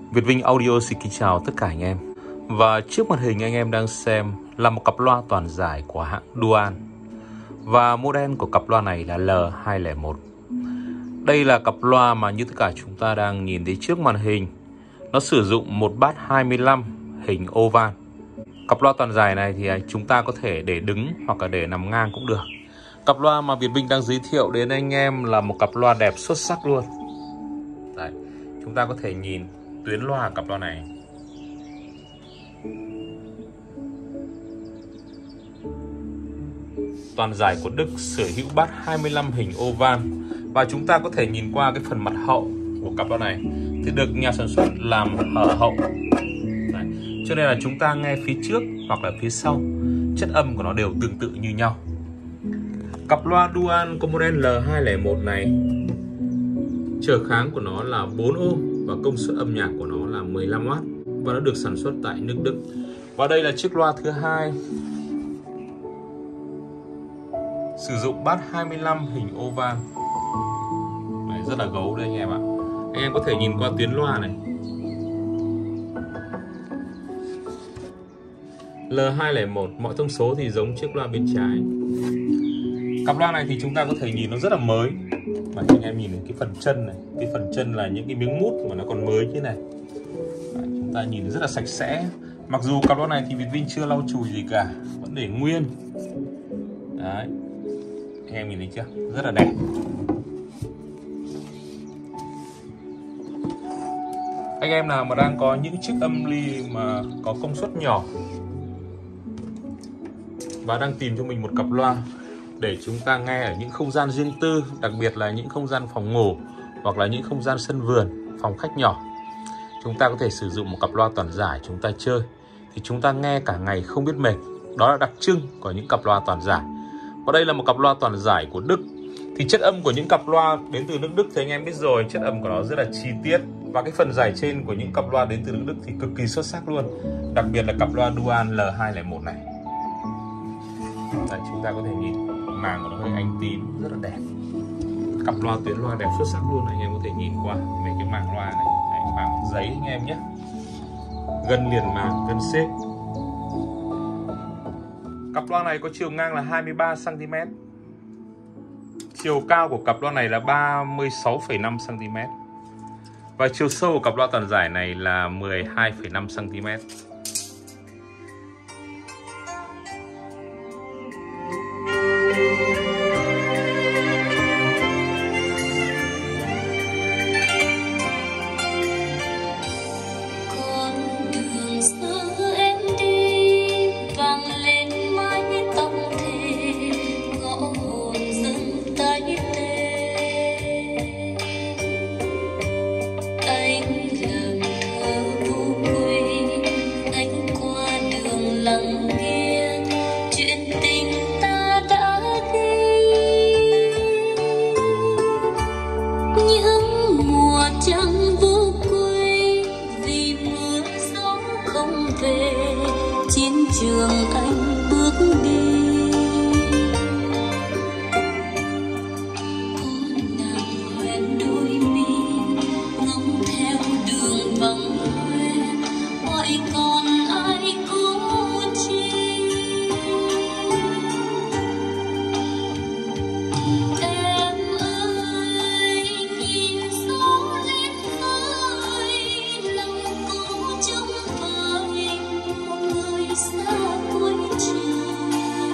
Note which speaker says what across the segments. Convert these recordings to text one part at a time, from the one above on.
Speaker 1: Việt Vinh Audio xin kính chào tất cả anh em. Và trước màn hình anh em đang xem là một cặp loa toàn giải của hãng Duan. Và model của cặp loa này là L201. Đây là cặp loa mà như tất cả chúng ta đang nhìn thấy trước màn hình. Nó sử dụng một bát 25 hình oval. Cặp loa toàn giải này thì chúng ta có thể để đứng hoặc là để nằm ngang cũng được. Cặp loa mà Việt Vinh đang giới thiệu đến anh em là một cặp loa đẹp xuất sắc luôn. Đấy, chúng ta có thể nhìn tuyến loa cặp loa này. Toàn giải của Đức sở hữu bát 25 hình oval. Và chúng ta có thể nhìn qua cái phần mặt hậu của cặp loa này thì được nhà sản xuất làm hở hậu. Đấy, cho nên là chúng ta nghe phía trước hoặc là phía sau, chất âm của nó đều tương tự như nhau. Cặp loa Duan có model L201 này, trở kháng của nó là 4 ohm và công suất âm nhạc của nó là 15W và nó được sản xuất tại nước Đức. Và đây là chiếc loa thứ hai, sử dụng bát 25 hình oval. Đấy, rất là gấu đây anh em ạ. Anh em có thể nhìn qua tuyến loa này. L201, mọi thông số thì giống chiếc loa bên trái. Cặp loa này thì chúng ta có thể nhìn nó rất là mới. Mà anh em nhìn cái phần chân này, cái phần chân là những cái miếng mút mà nó còn mới như này. Đấy, chúng ta nhìn rất là sạch sẽ. Mặc dù cặp loa này thì Việt Vinh chưa lau chùi gì cả, vẫn để nguyên. Đấy, anh em nhìn thấy chưa? Rất là đẹp. Anh em nào mà đang có những chiếc âm ly mà có công suất nhỏ và đang tìm cho mình một cặp loa để chúng ta nghe ở những không gian riêng tư, đặc biệt là những không gian phòng ngủ hoặc là những không gian sân vườn, phòng khách nhỏ, chúng ta có thể sử dụng một cặp loa toàn giải chúng ta chơi thì chúng ta nghe cả ngày không biết mệt. Đó là đặc trưng của những cặp loa toàn giải. Và đây là một cặp loa toàn giải của Đức. Thì chất âm của những cặp loa đến từ nước Đức thì anh em biết rồi, chất âm của nó rất là chi tiết. Và cái phần giải trên của những cặp loa đến từ nước Đức thì cực kỳ xuất sắc luôn. Đặc biệt là cặp loa Duan L201 này. Đấy, chúng ta có thể nhìn màng của nó hơi ánh tím, rất là đẹp. Cặp loa tuyến loa đẹp xuất sắc luôn. Anh em có thể nhìn qua về cái màng loa này. Đấy, màng giấy anh em nhé. Gân liền màng, gân xếp. Cặp loa này có chiều ngang là 23 cm. Chiều cao của cặp loa này là 36,5 cm. Và chiều sâu của cặp loa toàn giải này là 12,5 cm.
Speaker 2: Chiến trường anh bước đi, hôn nàng hoen đôi mi, ngóng theo đường vắng hoe, hỏi còn ai cố chi. Em ơi, nhìn gió lên khơi, lòng cố trong vời xa cuối trời.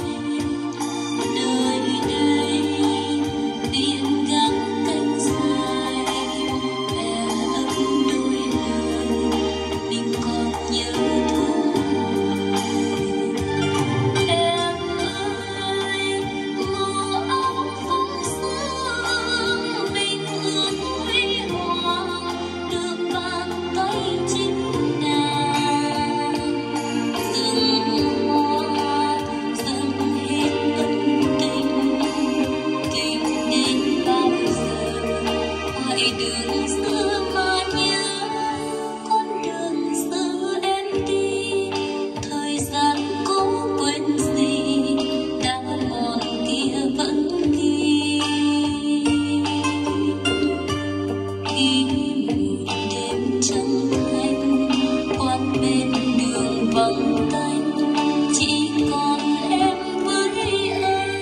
Speaker 2: vắng tanh, chỉ còn em với anh.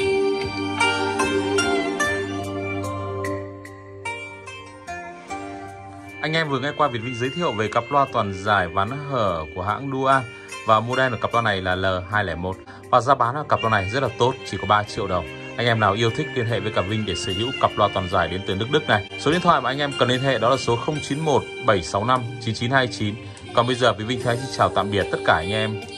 Speaker 1: Anh em vừa nghe qua Việt Vinh giới thiệu về cặp loa toàn giải ván hở của hãng Dua, và model của cặp loa này là L201, và giá bán của cặp loa này rất là tốt, chỉ có 3 triệu đồng. Anh em nào yêu thích liên hệ với cả Vinh để sở hữu cặp loa toàn giải đến từ nước Đức này. Số điện thoại mà anh em cần liên hệ đó là số 091 765 9929. Còn bây giờ Vinh Thái xin chào tạm biệt tất cả anh em.